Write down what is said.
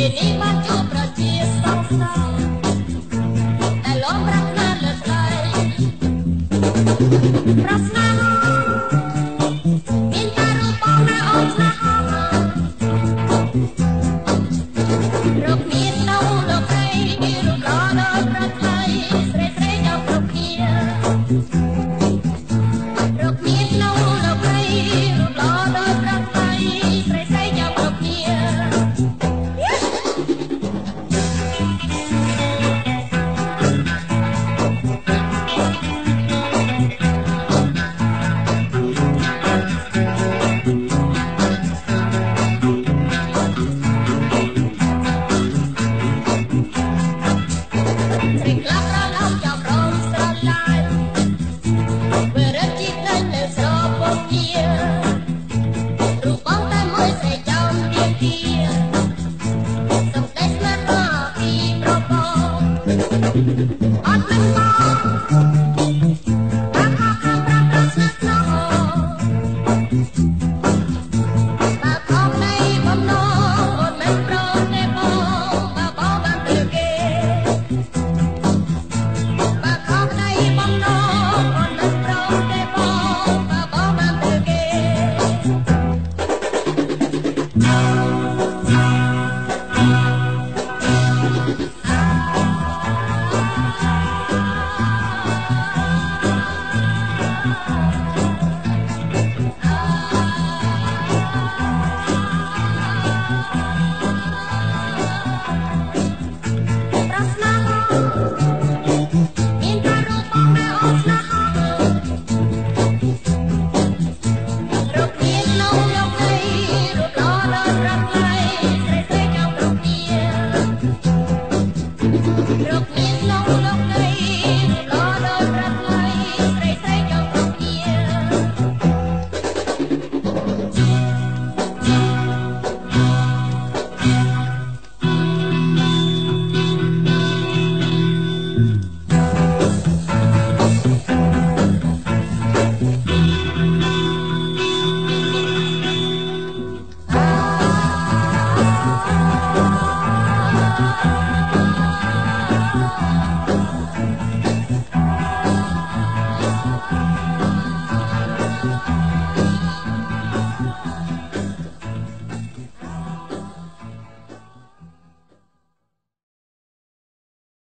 នេះបានជួបប្រជាសង្សារតែលំប្រាថ្នាលើថ្លៃប្រស្នាមានតែរូបបងណាអូនស្នេហារកមាននៅលោកស្រីរូបល្អដល់ប្រថ្លៃស្រីស្រីយកគ្រប់គ្នារកមាននៅលោកស្រីរូបល្អដល់ប្រថ្លៃស្រីស្រីយកគ្រប់គ្នាអត់នឹងមក